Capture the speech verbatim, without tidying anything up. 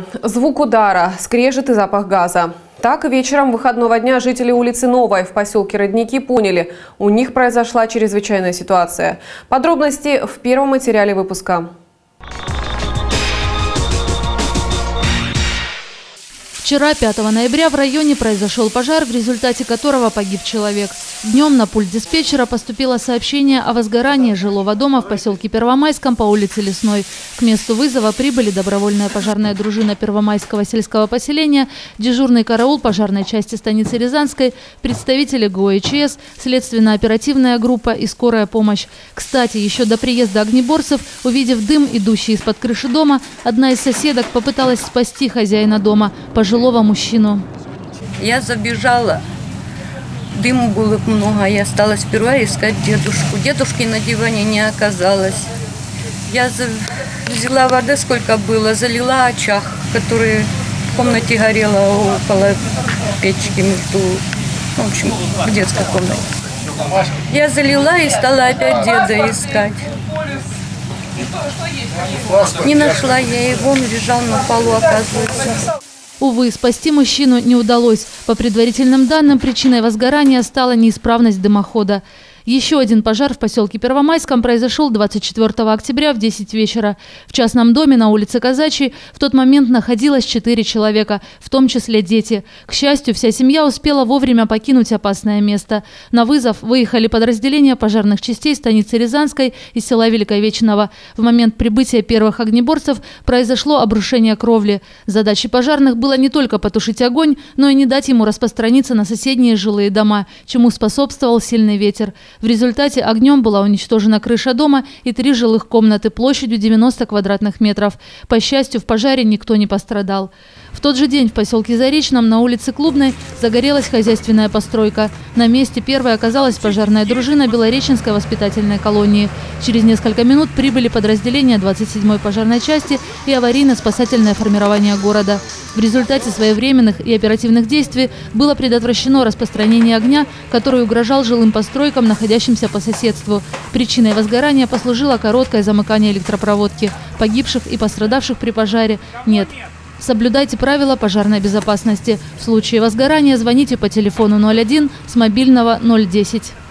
Звук удара, скрежет и запах газа. Так, вечером выходного дня жители улицы Новой в поселке Родники поняли, у них произошла чрезвычайная ситуация. Подробности в первом материале выпуска. Вчера, пятого ноября, в районе произошел пожар, в результате которого погиб человек. Днем на пульт диспетчера поступило сообщение о возгорании жилого дома в поселке Первомайском по улице Лесной. К месту вызова прибыли добровольная пожарная дружина Первомайского сельского поселения, дежурный караул пожарной части станицы Рязанской, представители ГОЭЧС, следственно-оперативная группа и скорая помощь. Кстати, еще до приезда огнеборцев, увидев дым, идущий из-под крыши дома, одна из соседок попыталась спасти хозяина дома, пожилого мужчину. Я забежала. Дыму было много. Я стала сперва искать дедушку. Дедушки на диване не оказалось. Я взяла воды, сколько было, залила очаг, который в комнате горела около печки, между, в общем, в детской комнате. Я залила и стала опять деда искать. Не нашла я его, он лежал на полу, оказывается. Увы, спасти мужчину не удалось. По предварительным данным, причиной возгорания стала неисправность дымохода. Еще один пожар в поселке Первомайском произошел двадцать четвёртого октября в десять вечера. В частном доме на улице Казачьей в тот момент находилось четыре человека, в том числе дети. К счастью, вся семья успела вовремя покинуть опасное место. На вызов выехали подразделения пожарных частей станицы Рязанской и села Великовечного. В момент прибытия первых огнеборцев произошло обрушение кровли. Задачей пожарных было не только потушить огонь, но и не дать ему распространиться на соседние жилые дома, чему способствовал сильный ветер. В результате огнем была уничтожена крыша дома и три жилых комнаты площадью девяносто квадратных метров. По счастью, в пожаре никто не пострадал. В тот же день в поселке Заречном на улице Клубной загорелась хозяйственная постройка. На месте первой оказалась пожарная дружина Белореченской воспитательной колонии. Через несколько минут прибыли подразделения двадцать седьмой пожарной части и аварийно-спасательное формирование города. В результате своевременных и оперативных действий было предотвращено распространение огня, который угрожал жилым постройкам, находящимся по соседству. Причиной возгорания послужило короткое замыкание электропроводки. Погибших и пострадавших при пожаре нет. Соблюдайте правила пожарной безопасности. В случае возгорания звоните по телефону ноль один с мобильного ноль десять.